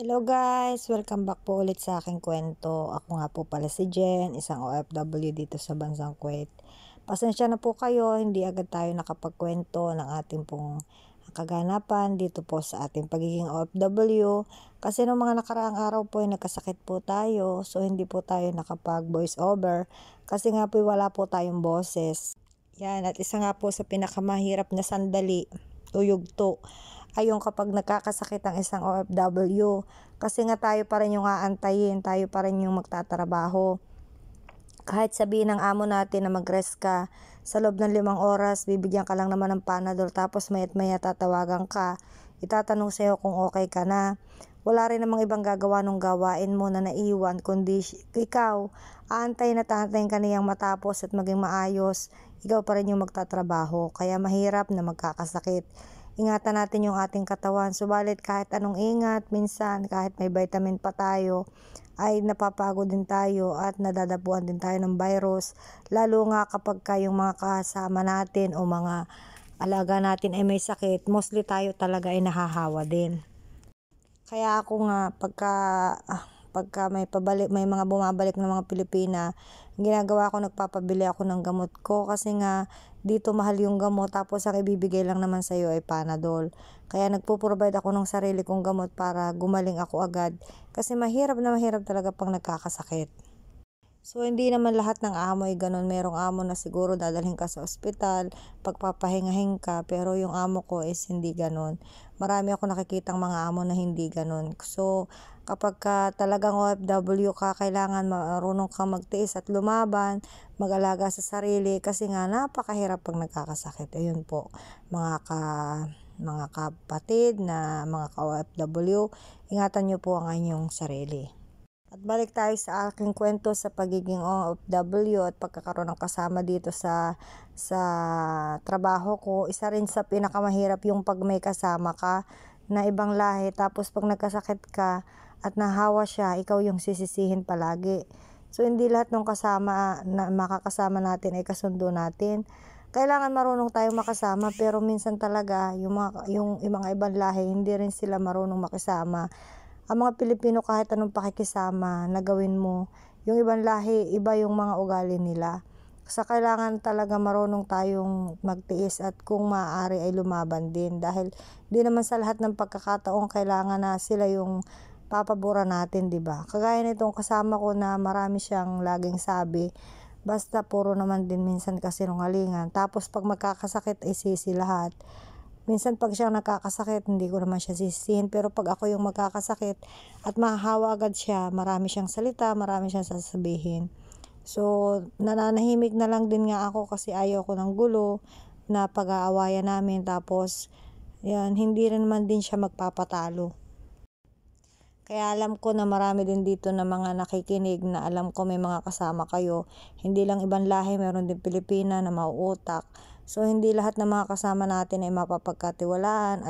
Hello guys! Welcome back po ulit sa aking kwento. Ako nga po pala si Jen, isang OFW dito sa bansang Kuwait. Pasensya na po kayo, hindi agad tayo nakapagkwento ng ating pong kaganapan dito po sa ating pagiging OFW. Kasi noong mga nakaraang araw po ay nagkasakit po tayo, so hindi po tayo nakapag voice over. Kasi nga po wala po tayong boses. Yan, at isa nga po sa pinakamahirap na sandali o yugto ay yung kapag nagkakasakit ang isang OFW. Kasi nga tayo pa rin yung aantayin, tayo pa rin yung magtatrabaho. Kahit sabihin ng amo natin na mag-rest ka, sa loob ng 5 oras, bibigyan ka lang naman ng Panadol, tapos maya't maya tatawagan ka, itatanong sa'yo kung okay ka na. Wala rin namang ibang gagawa nung gawain mo na naiwan, kundi ikaw, aantayin at aantayin ka niyang matapos at maging maayos, ikaw pa rin yung magtatrabaho. Kaya mahirap na magkakasakit. Ingatan natin yung ating katawan. Subalit kahit anong ingat, minsan kahit may vitamin pa tayo, ay napapagod din tayo at nadadapuan din tayo ng virus. Lalo nga kapag yung mga kasama natin o mga alaga natin ay may sakit, mostly tayo talaga ay nahahawa din. Kaya ako nga pagka may mga bumabalik ng mga Pilipina, ginagawa ko, nagpapabili ako ng gamot ko kasi nga dito mahal yung gamot, tapos ang ibibigay lang naman sa iyo ay Panadol. Kaya nagpo-provide ako ng sarili kong gamot para gumaling ako agad, kasi mahirap na mahirap talaga pang nagkakasakit. So, hindi naman lahat ng amo ay ganun. Merong amo na siguro dadalhin ka sa ospital, pagpapahingahin ka, pero yung amo ko is hindi ganun. Marami ako nakikitang mga amo na hindi ganun. So, kapag talagang OFW ka, kailangan marunong ka magtiis at lumaban, mag-alaga sa sarili, kasi nga napakahirap pag nagkakasakit. Ayun po, mga kapatid na mga ka-OFW, ingatan nyo po ang inyong sarili. At balik tayo sa aking kwento sa pagiging OFW at pagkakaroon ng kasama dito sa trabaho ko. Isa rin sa pinakamahirap yung pag may kasama ka na ibang lahi, tapos pag nagkasakit ka at nahawa siya, ikaw yung sisisihin palagi. So, hindi lahat ng kasama na makakasama natin ay kasundo natin. Kailangan marunong tayong makasama, pero minsan talaga yung mga ibang lahi, hindi rin sila marunong makisama. Ang mga Pilipino, kahit anong pakikisama na gawin mo, yung ibang lahi, iba yung mga ugali nila. Sa kailangan talaga marunong tayong magtiis at kung maaari ay lumaban din, dahil di naman sa lahat ng pagkakataong kailangan na sila yung papabura natin, di ba? Kagaya nitong kasama ko na marami siyang laging sabi, basta puro naman din minsan kasinungalingan. Tapos pag magkakasakit ay sisi lahat. Minsan pag siya nakakasakit, hindi ko naman siya sisihin. Pero pag ako yung magkakasakit at mahahawa agad siya, marami siyang salita, marami siyang sasabihin. So, nananahimik na lang din nga ako kasi ayaw ko ng gulo na pag-aawayan namin. Tapos, yan, hindi rin naman din siya magpapatalo. Kaya alam ko na marami din dito na mga nakikinig, na alam ko may mga kasama kayo. Hindi lang ibang lahi, meron din Pilipina na mauutak. So, hindi lahat ng mga kasama natin ay mapapagkatiwalaan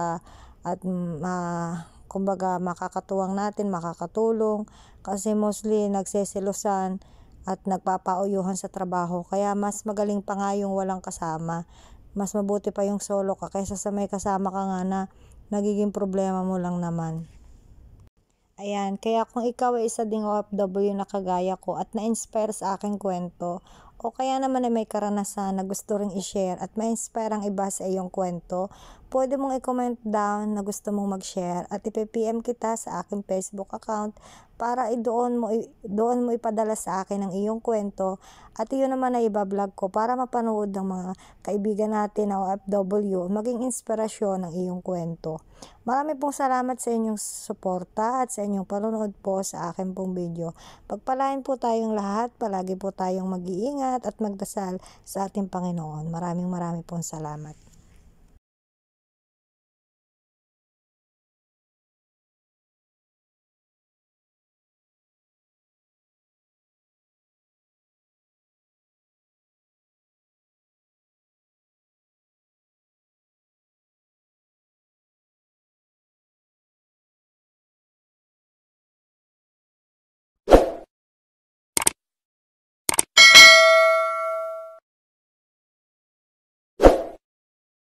kumbaga makakatuwang natin, makakatulong. Kasi mostly nagseselosan at nagpapauyuhan sa trabaho. Kaya mas magaling pa nga yung walang kasama. Mas mabuti pa yung solo ka kaysa sa may kasama ka nga na nagiging problema mo lang naman. Ayan, kaya kung ikaw ay isa ding OFW na kagaya ko at na-inspire sa aking kwento, o kaya naman ay may karanasan na gusto ring i-share at ma-inspire ang iba sa iyong kwento, pwede mong i-comment down na gusto mong mag-share at ipipm kita sa aking Facebook account para doon mo ipadala sa akin ang iyong kwento, at iyon naman ay ibablog ko para mapanood ng mga kaibigan natin na OFW, maging inspirasyon ng iyong kwento. Marami pong salamat sa inyong suporta at sa inyong panonood po sa akin pong video. Pagpalain po tayong lahat, palagi po tayong mag-iingat at magdasal sa ating Panginoon. Maraming pong salamat.